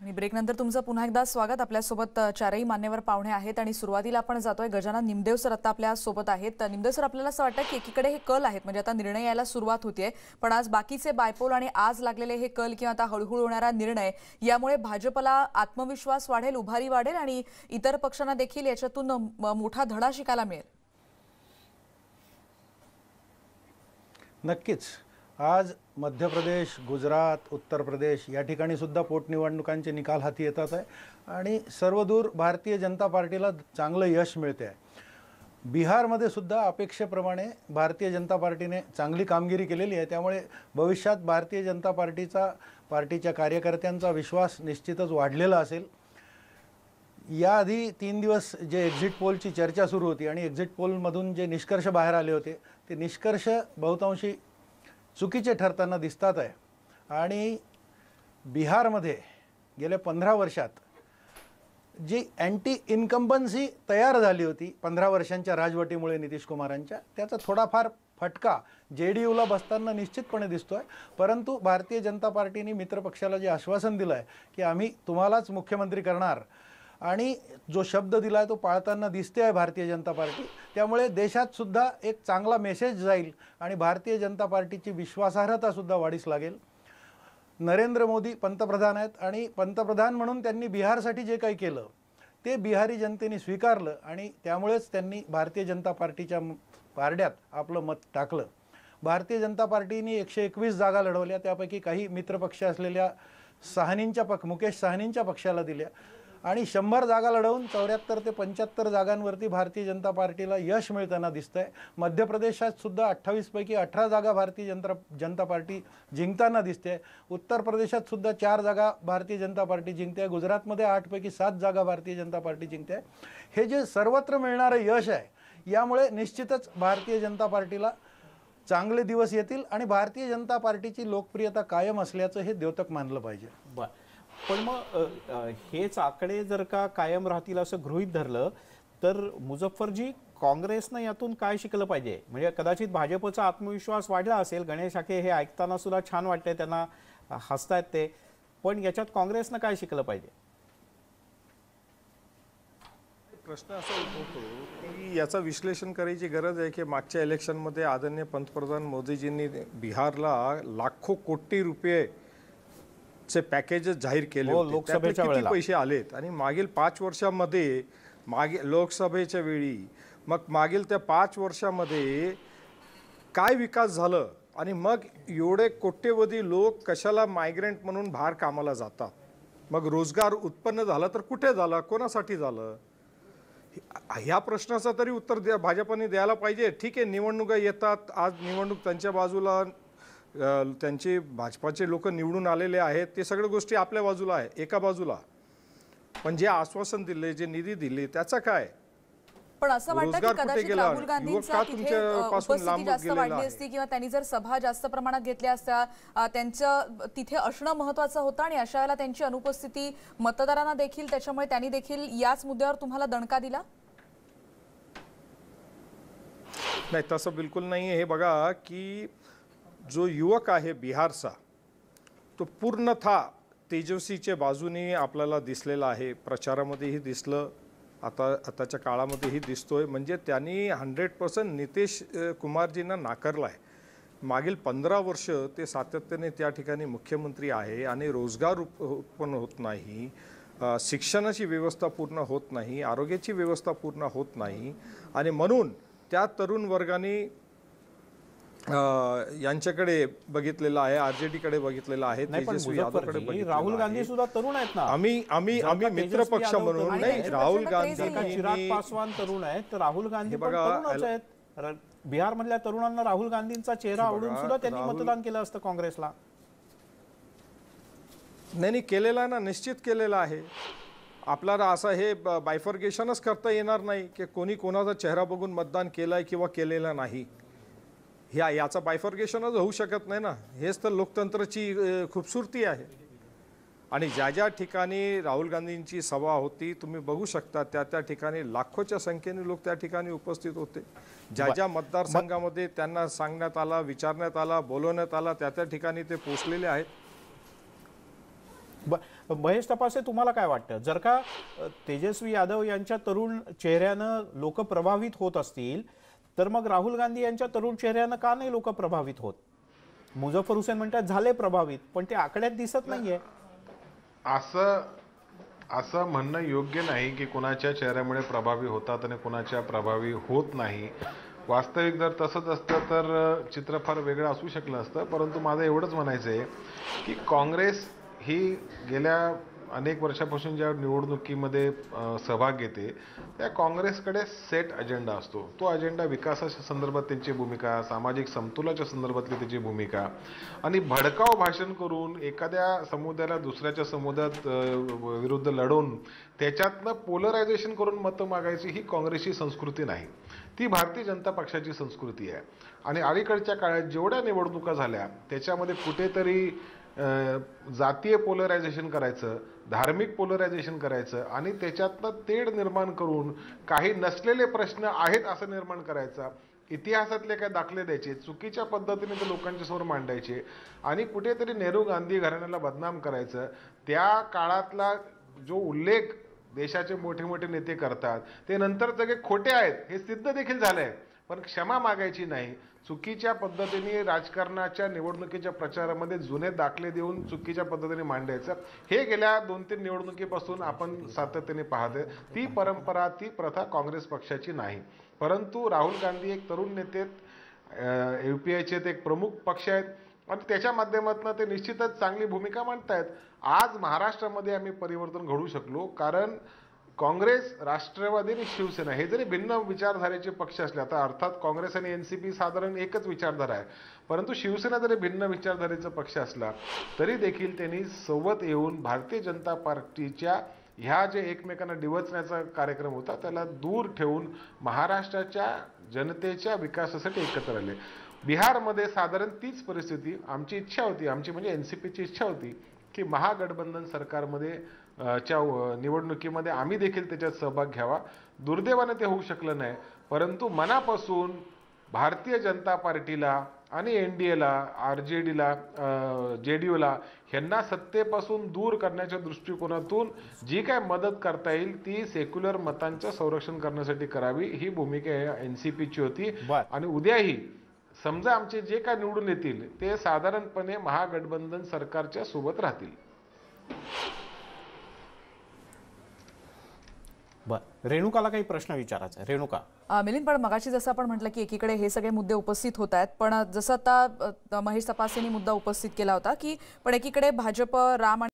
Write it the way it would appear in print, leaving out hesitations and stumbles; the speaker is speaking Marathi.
आणि ब्रेकनंतर तुमचं पुन्हा एकदा स्वागत। आपल्यासोबत चारही मान्यवर पाहुणे आहेत आणि सुरुवातीला आपण जातोय गजानन निमदेव सर आता आपल्या सोबत आहेत। तर निमदेव सर, आपल्याला असं वाटतं की एकीकडे हे कल आहेत, म्हणजे आता निर्णय यायला सुरुवात होतीये, पण आज बाकीचे बायपोल आणि आज लागलेले हे कल किंवा आता हळूहळू होणारा निर्णय यामुळे भाजपला आत्मविश्वास वाढेल, उभारी वाढेल आणि इतर पक्षांना देखील याच्यातून मोठा धडा शिकायला मिळेल। नक्कीच आज मध्य प्रदेश, गुजरात, उत्तर प्रदेश या ठिकाणी सुद्धा पोटनिवडणुकांचे निकाल हाती येतात आहे आणि सर्वदूर भारतीय जनता पार्टीला चांगलं यश मिळते आहे। बिहारमध्ये सुद्धा अपेक्षेप्रमाणे भारतीय जनता पार्टीने चांगली कामगिरी केलेली आहे, त्यामुळे भविष्यात भारतीय जनता पार्टीच्या कार्यकर्त्यांचा विश्वास निश्चितच वाढलेला असेल। याआधी 3 दिवस जे एक्झिट पोलची चर्चा सुरू होती आणि एक्झिट पोलमधून जे निष्कर्ष बाहेर आले होते ते निष्कर्ष बहुतांशी चुकीचे ठरताना दिसतात आहे। आणि बिहारमध्ये गेल्या 15 वर्षात जी अँटी इन्कम्बन्सी तयार झाली होती 15 वर्षांच्या राजवटीमुळे नितीश कुमारांच्या, त्याचा थोडाफार फटका JDUला बसताना निश्चितपणे दिसतोय। परंतु भारतीय जनता पार्टीने मित्रपक्षाला जे आश्वासन दिलं आहे की आम्ही तुम्हालाच मुख्यमंत्री करणार आणि जो शब्द दिला आहे तो पाळताना दिसते आहे भारतीय जनता पार्टी, त्यामुळे देशात सुद्धा एक चांगला मेसेज जाईल आणि भारतीय जनता पार्टीची विश्वासार्हता सुद्धा वाढीस लागेल। नरेंद्र मोदी पंतप्रधान आहेत आणि पंतप्रधान म्हणून त्यांनी बिहारसाठी जे काही केलं ते बिहारी जनतेने स्वीकारलं आणि त्यामुळेच त्यांनी भारतीय जनता पार्टीच्या पारड्यात आपलं मत टाकलं। भारतीय जनता पार्टीने 121 जागा लढवल्या, त्यापैकी काही मित्रपक्ष असलेल्या मुकेश साहनींच्या पक्षाला दिल्या आणि 100 जागा लढवून 74 ते 75 जागांवरती भारतीय जनता पार्टीला यश मिळताना दिसतंय। मध्य प्रदेशात सुद्धा 28 पैकी 18 जागा भारतीय जनता पार्टी जिंकताना दिसते। उत्तर प्रदेशात सुद्धा 4 जागा भारतीय जनता पार्टी जिंकते। गुजरातमध्ये 8 पैकी 7 जागा भारतीय जनता पार्टी जिंकते। हे जे सर्वत्र मिळणारे यश आहे यामुळे निश्चितच भारतीय जनता पार्टीला चांगले दिवस येतील आणि भारतीय जनता पार्टीची लोकप्रियता कायम असल्याचं हे द्योतक मानलं पाहिजे। पण मग हेच आकडे जर का कायम राहतील असं गृहीत धरलं तर मुझफ्फरजी, काँग्रेसनं यातून काय शिकलं पाहिजे? म्हणजे कदाचित भाजपचा आत्मविश्वास वाढला असेल, गणेश आखे हे ऐकताना सुद्धा छान वाटतंय, त्यांना हसतायत ते, पण याच्यात काँग्रेसनं काय शिकलं पाहिजे? प्रश्न असा उद्भवतो की याचं विश्लेषण करायची गरज आहे की मागच्या इलेक्शनमध्ये आदरणीय पंतप्रधान मोदीजींनी बिहारला लाखो कोटी रुपये चे पॅकेजेस जाहीर केले होते, लोकसभेच्या किती पैसे आलेत आणि मागील 5 वर्षांमध्ये लोकसभेच्या वेळी मग मागील त्या 5 वर्षांमध्ये काय विकास झालं आणि मग एवढे कोट्यवधी लोक कशाला मायग्रेंट म्हणून बाहेर कामाला जातात? मग रोजगार उत्पन्न झाला तर कुठे झाला, कोणासाठी झालं? ह्या प्रश्नाचं तरी उत्तर भाजपने द्यायला पाहिजे। ठीक आहे, निवडणुका येतात, आज निवडणूक त्यांच्या बाजूला, त्यांचे भाजपाचे लोक निवडून आलेले आहेत, ते सगळ्या गोष्टी आपल्या बाजूला आहे, एका बाजूला, पण जे आश्वासन दिले, जे निधी दिले त्याचा काय? पण असं वाटतं की कदाचित राहुल गांधींचा तिथे उपस्थिती जास्त वाढली असती किंवा त्यांनी जर सभा जास्त प्रमाणात घेतल्या असत्या, त्यांचं तिथे असणं महत्त्वाचं होतं आणि अशा वेळेला त्यांची अनुपस्थिती मतदारांना देखील, त्याच्यामुळे त्यांनी देखील याच मुद्द्यावर तुम्हाला दणका दिला? नाही, तसं बिलकुल नाही। हे बघा की जो युवक आहे बिहारचा तो पूर्णतः तेजस्वीच्या बाजूने आपल्याला दिसलेला आहे, प्रचारामध्येही दिसलं, आताच्या काळामध्येही दिसतोय। म्हणजे त्यांनी 100% नितीश कुमारजींना नाकारलं आहे। मागील 15 वर्ष ते सातत्याने त्या ठिकाणी मुख्यमंत्री आहे आणि रोजगार उत्पन्न होत नाही, शिक्षणाची व्यवस्था पूर्ण होत नाही, आरोग्याची व्यवस्था पूर्ण होत नाही आणि म्हणून त्या तरुण वर्गाने यांच्याकडे बघितलेलं आहे, RJD कडे बघितलेलं आहे, तेजस्वी यादवकडे बघितलेलं आहे। राहुल गांधी सुद्धा तरुण आहेत ना, आम्ही मित्रपक्ष म्हणून नाही, राहुल गांधी, चिराग पासवान तरुण आहेत, तर राहुल गांधी पण तरुणच आहेत। बिहार मधल्या तरुणांना राहुल गांधींचा चेहरा आवडून सुद्धा त्यांनी मतदान केलं असतं काँग्रेसला। नाही केलेला ना, निश्चित केलेला आहे। आपल्याला असं हे बायफर्गेशनच करता येणार नाही की कोणी कोणाचा चेहरा बघून मतदान केलंय किंवा केलेलं नाही, याचा बायफर्गेशनच होऊ शकत नाही ना। हेच तर लोकतंत्राची खूबसूरती आहे। आणि ज्या ज्या ठिकाणी राहुल गांधींची सभा होती तुम्ही बघू शकता, त्या ठिकाणी लाखोच्या संख्येने लोक त्या ठिकाणी उपस्थित होते। ज्या मतदारसंघामध्ये त्यांना सांगण्यात आला, विचारण्यात आला, बोलवण्यात आला, त्या ठिकाणी ते पोहोचलेले आहेत। महेश तपासे, तुम्हाला काय वाटतं, जर का तेजस्वी यादव यांच्या तरुण चेहऱ्यानं लोक प्रभावित होत असतील तर मग राहुल गांधी यांच्या तरुण चेहऱ्यानं का नाही लोक प्रभावित होत? मुझफ्फर हुसेन म्हणतात झाले प्रभावित, पण ते आकड्यात दिसत नाहीये. असं म्हणणं योग्य नाही की कुणाच्या चेहऱ्यामुळे प्रभावी होतात आणि कुणाच्या प्रभावी होत नाही. वास्तविक जर तसंच असतं तर चित्र फार वेगळं असू शकलं असतं. परंतु माझं एवढंच म्हणायचं आहे की काँग्रेस ही गेल्या अनेक वर्षापासून ज्या निवडणुकीमध्ये सहभाग घेते त्या काँग्रेसकडे सेट अजेंडा असतो. तो अजेंडा विकासाच्या संदर्भात त्यांची भूमिका, सामाजिक समतोलाच्या संदर्भातली त्याची भूमिका आणि भडकाऊ भाषण करून एखाद्या समुदायाला दुसऱ्याच्या समुदायात विरुद्ध लढवून त्याच्यातनं पोलरायझेशन करून मतं मागायची ही काँग्रेसची संस्कृती नाही. ती भारतीय जनता पक्षाची संस्कृती आहे. आणि अलीकडच्या काळात जेवढ्या निवडणुका झाल्या त्याच्यामध्ये कुठेतरी जातीय पोलरायझेशन करायचं, धार्मिक पोलरायझेशन करायचं आणि त्याच्यातनं तेढ निर्माण करून काही नसलेले प्रश्न आहेत असं निर्माण करायचा, इतिहासातले काय दाखले द्यायचे, चुकीच्या पद्धतीने ते लोकांच्या समोर मांडायचे आणि कुठेतरी नेहरू गांधी घराण्याला बदनाम करायचं. त्या काळातला जो उल्लेख देशाचे मोठे मोठे नेते करतात ते नंतर सगळे खोटे आहेत हे सिद्ध देखील झालंय. पण क्षमा मागायची नाही. चुकीच्या पद्धतीने राजकारणाच्या निवडणुकीच्या प्रचारामध्ये जुने दाखले देऊन चुकीच्या पद्धतीने मांडायचं हे गेल्या 2-3 निवडणुकीपासून आपण सातत्याने पाहतोय. ती परंपरा, ती प्रथा काँग्रेस पक्षाची नाही. परंतु राहुल गांधी एक तरुण नेते, UPIचे ते एक प्रमुख पक्ष आहेत आणि त्याच्या माध्यमातून ते निश्चितच चांगली भूमिका मांडतायत. आज महाराष्ट्रामध्ये आम्ही परिवर्तन घडवू शकलो कारण काँग्रेस, राष्ट्रवादी आणि शिवसेना हे जरी भिन्न विचारधारेचे पक्ष असले, आता अर्थात काँग्रेस आणि NCP साधारण एकच विचारधारा आहे, परंतु शिवसेना जरी भिन्न विचारधारेचा पक्ष असला तरी देखील त्यांनी सोबत येऊन भारतीय जनता पार्टीच्या ह्या जे एकमेकांना डिवचण्याचा कार्यक्रम होता त्याला दूर ठेवून महाराष्ट्राच्या जनतेच्या विकासासाठी एकत्र आले. बिहारमध्ये साधारण तीच परिस्थिती. आमची इच्छा होती, आमची म्हणजे NCPची इच्छा होती की महागठबंधन सरकारमध्ये च्या निवडणुकीमध्ये आम्ही देखील त्याच्यात सहभाग घ्यावा. दुर्दैवाने ते होऊ शकलं नाही. परंतु मनापासून भारतीय जनता पार्टीला आणि NDAला, RJDला, JDUला ह्यांना सत्तेपासून दूर करण्याच्या दृष्टिकोनातून जी काय मदत करता येईल ती सेक्युलर मतांचं संरक्षण करण्यासाठी करावी ही भूमिका NCPची होती. आणि उद्याही समजा आमचे जे काय निवडून येतील ते साधारणपणे महागठबंधन सरकारच्या सोबत राहतील. रेणुकाला काही प्रश्न विचारायचा. रेणुका. मिलिंद, पण मगाशी जसं आपण म्हटलं की एकीकडे हे सगळे मुद्दे उपस्थित होत आहेत, पण जसं आता महेश तपासेंनी मुद्दा उपस्थित केला होता की पण एकीकडे भाजप, राम